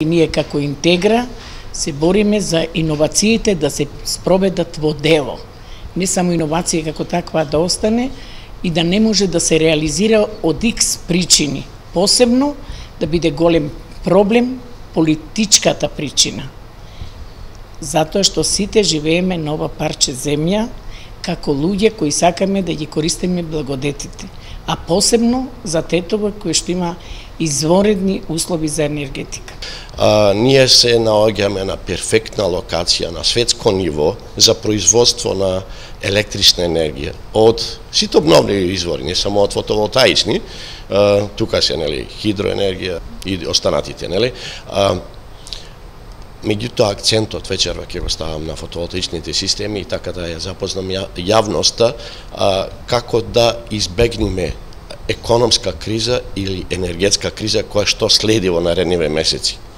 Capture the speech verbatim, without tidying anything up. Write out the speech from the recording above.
Ние како Интегра се бориме за иновациите да се спроведат во дело. Не само иновација како таква да остане и да не може да се реализира од икс причини. Посебно да биде голем проблем политичката причина. Затоа што сите живееме на ова парче земја како луѓе кои сакаме да ги користиме благодетите, а посебно за Тетово кој што има изворедни услови за енергетика. А, ние се наоѓаме на перфектна локација на светско ниво за производство на електрична енергија од сите обновливи извори, не само од фотоволтаични, а, тука се нели хидроенергија и останатите, нели. А, Меѓутоа акцентот вечерва ќе го ставам на фотоволтаичните системи и така да ја запознам јавноста а, како да избегнеме економска криза или енергетска криза која што следи во наредниве месеци.